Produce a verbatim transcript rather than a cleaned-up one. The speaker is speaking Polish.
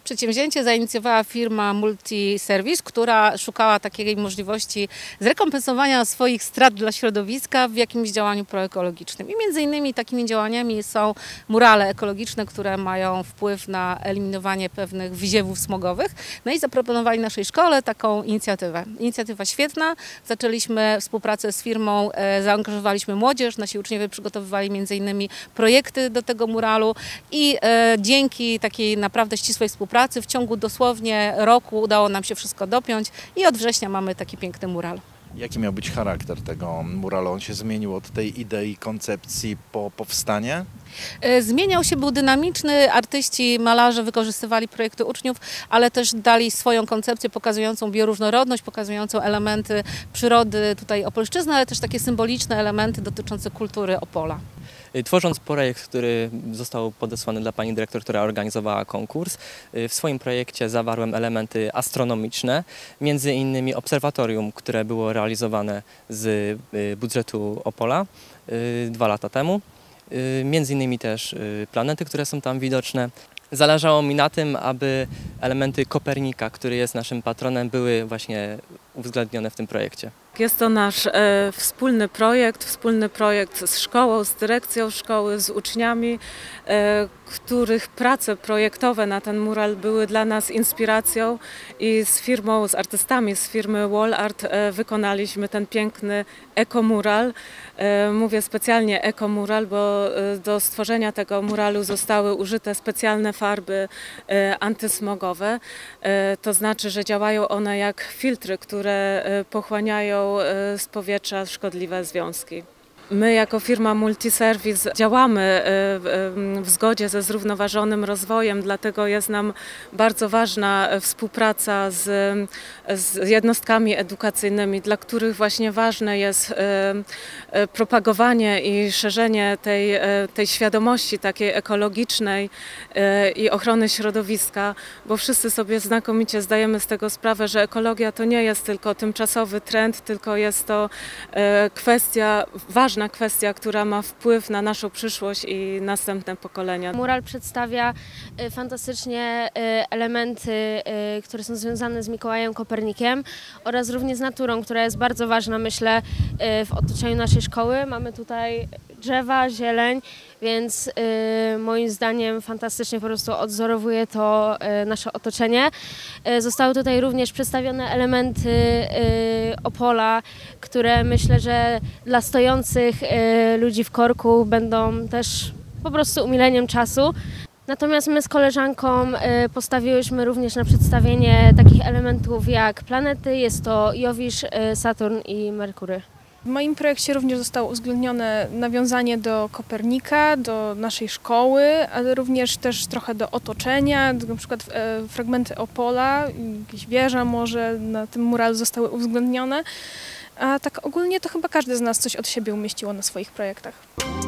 Przedsięwzięcie zainicjowała firma Multiservice, która szukała takiej możliwości zrekompensowania swoich strat dla środowiska w jakimś działaniu proekologicznym. I między innymi takimi działaniami są murale ekologiczne, które mają wpływ na eliminowanie pewnych wyziewów smogowych. No i zaproponowali naszej szkole taką inicjatywę. Inicjatywa świetna. Zaczęliśmy współpracę z firmą, e, zaangażowaliśmy młodzież, nasi uczniowie przygotowywali między innymi projekty do tego muralu i e, dzięki takiej naprawdę ścisłej współpracy w ciągu dosłownie roku udało nam się wszystko dopiąć i od września mamy taki piękny mural. Jaki miał być charakter tego muralu? On się zmienił od tej idei, koncepcji po powstanie? Zmieniał się, był dynamiczny, artyści, malarze wykorzystywali projekty uczniów, ale też dali swoją koncepcję pokazującą bioróżnorodność, pokazującą elementy przyrody tutaj Opolszczyzny, ale też takie symboliczne elementy dotyczące kultury Opola. Tworząc projekt, który został podesłany dla pani dyrektor, która organizowała konkurs, w swoim projekcie zawarłem elementy astronomiczne, między innymi obserwatorium, które było realizowane z budżetu Opola dwa lata temu, między innymi też planety, które są tam widoczne. Zależało mi na tym, aby elementy Kopernika, który jest naszym patronem, były właśnie uwzględnione w tym projekcie. Jest to nasz e, wspólny projekt, wspólny projekt z szkołą, z dyrekcją szkoły, z uczniami, e, których prace projektowe na ten mural były dla nas inspiracją i z firmą, z artystami z firmy Wall Art e, wykonaliśmy ten piękny ekomural. E, mówię specjalnie ekomural, bo e, do stworzenia tego muralu zostały użyte specjalne farby e, antysmogowe. E, to znaczy, że działają one jak filtry, które e, pochłaniają z powietrza szkodliwe związki. My jako firma Multiservice działamy w zgodzie ze zrównoważonym rozwojem, dlatego jest nam bardzo ważna współpraca z, z jednostkami edukacyjnymi, dla których właśnie ważne jest propagowanie i szerzenie tej, tej świadomości takiej ekologicznej i ochrony środowiska, bo wszyscy sobie znakomicie zdajemy z tego sprawę, że ekologia to nie jest tylko tymczasowy trend, tylko jest to kwestia ważna, Ważna kwestia, która ma wpływ na naszą przyszłość i następne pokolenia. Mural przedstawia fantastycznie elementy, które są związane z Mikołajem Kopernikiem oraz również z naturą, która jest bardzo ważna, myślę, w otoczeniu naszej szkoły. Mamy tutaj drzewa, zieleń, więc y, moim zdaniem fantastycznie po prostu odzorowuje to y, nasze otoczenie. Y, zostały tutaj również przedstawione elementy y, Opola, które myślę, że dla stojących y, ludzi w korku będą też po prostu umileniem czasu. Natomiast my z koleżanką y, postawiłyśmy również na przedstawienie takich elementów jak planety. Jest to Jowisz, y, Saturn i Merkury. W moim projekcie również zostało uwzględnione nawiązanie do Kopernika, do naszej szkoły, ale również też trochę do otoczenia, na przykład e, fragmenty Opola, jakieś wieża może na tym muralu zostały uwzględnione. A tak ogólnie to chyba każdy z nas coś od siebie umieściło na swoich projektach.